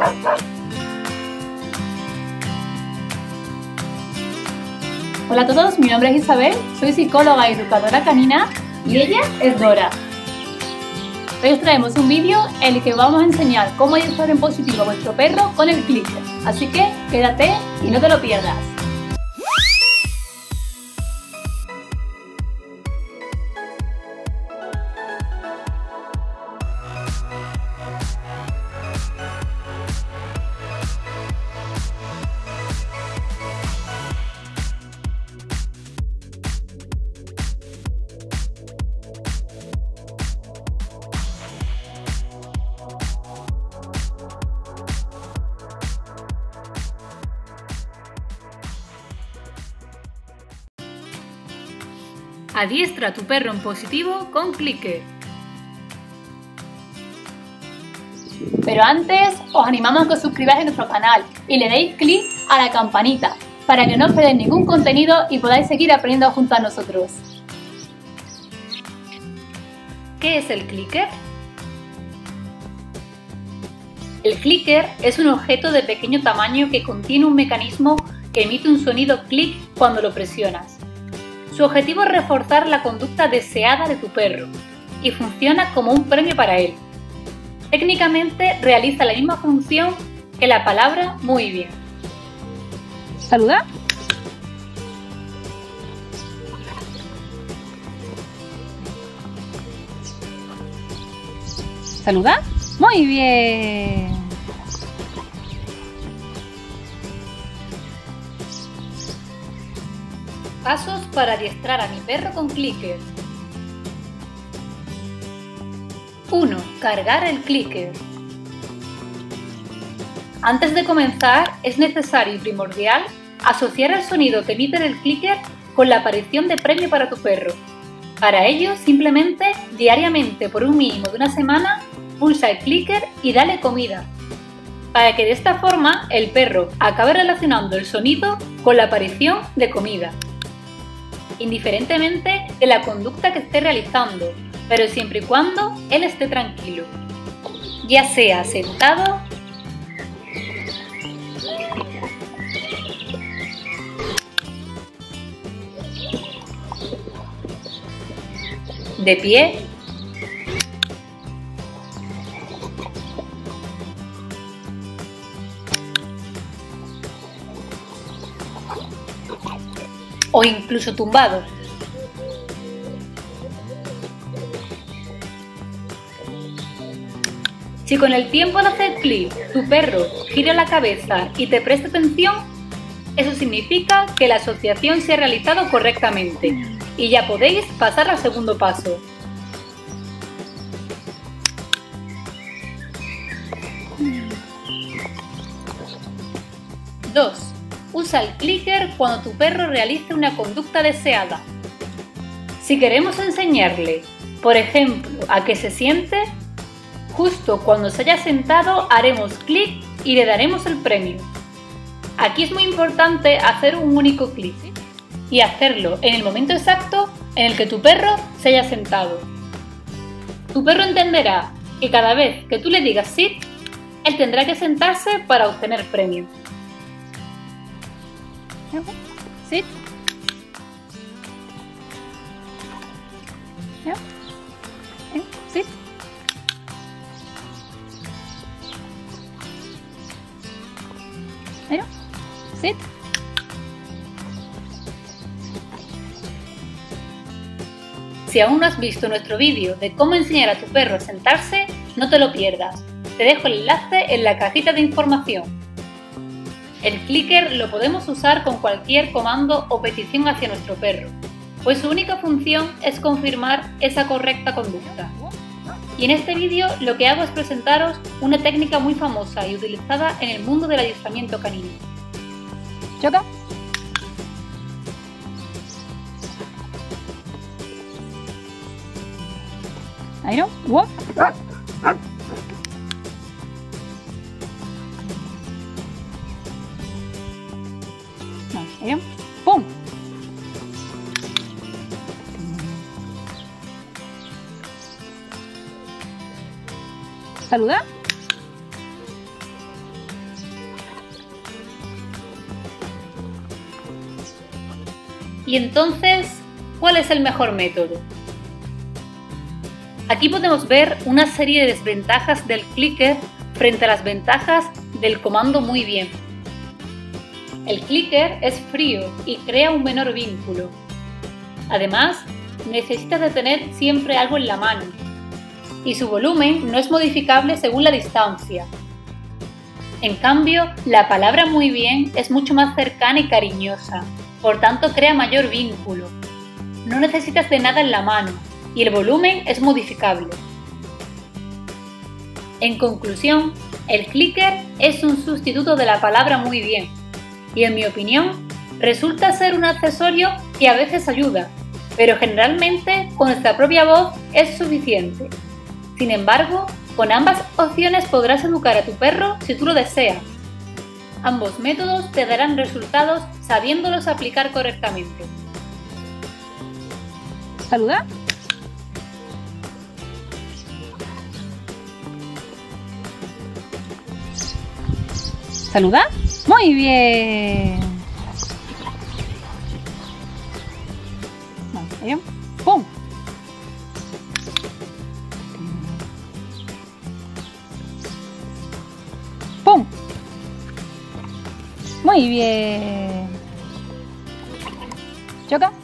Hola a todos, mi nombre es Isabel, soy psicóloga y educadora canina y ella es Dora. Hoy os traemos un vídeo en el que vamos a enseñar cómo adiestrar en positivo a vuestro perro con el clicker, así que quédate y no te lo pierdas. Adiestra a tu perro en positivo con clicker. Pero antes, os animamos a que os suscribáis a nuestro canal y le deis clic a la campanita para que no os perdáis ningún contenido y podáis seguir aprendiendo junto a nosotros. ¿Qué es el clicker? El clicker es un objeto de pequeño tamaño que contiene un mecanismo que emite un sonido clic cuando lo presionas. Su objetivo es reforzar la conducta deseada de tu perro y funciona como un premio para él. Técnicamente realiza la misma función que la palabra muy bien. ¿Saluda? ¿Saluda? Muy bien. Pasos para adiestrar a mi perro con clicker. 1. Cargar el clicker. Antes de comenzar, es necesario y primordial asociar el sonido que emite el clicker con la aparición de premio para tu perro. Para ello, simplemente, diariamente por un mínimo de una semana, pulsa el clicker y dale comida, para que de esta forma el perro acabe relacionando el sonido con la aparición de comida, indiferentemente de la conducta que esté realizando, pero siempre y cuando él esté tranquilo, ya sea sentado, de pie, o incluso tumbado. Si con el tiempo de hacer clic tu perro gira la cabeza y te presta atención, eso significa que la asociación se ha realizado correctamente y ya podéis pasar al segundo paso. 2. Usa el clicker cuando tu perro realice una conducta deseada. Si queremos enseñarle, por ejemplo, a que se siente, justo cuando se haya sentado haremos clic y le daremos el premio. Aquí es muy importante hacer un único clic y hacerlo en el momento exacto en el que tu perro se haya sentado. Tu perro entenderá que cada vez que tú le digas sit, él tendrá que sentarse para obtener premio. Sit. Yeah. Sit. There. Sit. Si aún no has visto nuestro vídeo de cómo enseñar a tu perro a sentarse, no te lo pierdas. Te dejo el enlace en la cajita de información. El clicker lo podemos usar con cualquier comando o petición hacia nuestro perro, pues su única función es confirmar esa correcta conducta. Y en este vídeo lo que hago es presentaros una técnica muy famosa y utilizada en el mundo del adiestramiento canino. Choca. Ahí no. Walk. Ahí no. ¡Pum! ¿Saluda? Y entonces, ¿cuál es el mejor método? Aquí podemos ver una serie de desventajas del clicker frente a las ventajas del comando muy bien. El clicker es frío y crea un menor vínculo. Además, necesitas de tener siempre algo en la mano. Y su volumen no es modificable según la distancia. En cambio, la palabra muy bien es mucho más cercana y cariñosa, por tanto crea mayor vínculo. No necesitas de nada en la mano y el volumen es modificable. En conclusión, el clicker es un sustituto de la palabra muy bien y en mi opinión resulta ser un accesorio que a veces ayuda, pero generalmente con nuestra propia voz es suficiente. Sin embargo, con ambas opciones podrás educar a tu perro si tú lo deseas. Ambos métodos te darán resultados sabiéndolos aplicar correctamente. ¿Saluda? ¿Saluda? Muy bien. Vale, ¡pum! ¡Pum! Muy bien. Choca.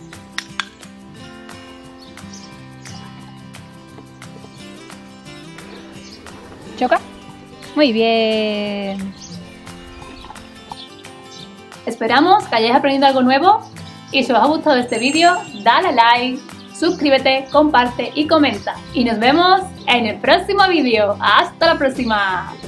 Choca. Muy bien. Esperamos que hayáis aprendido algo nuevo y si os ha gustado este vídeo, dale like, suscríbete, comparte y comenta. Y nos vemos en el próximo vídeo. ¡Hasta la próxima!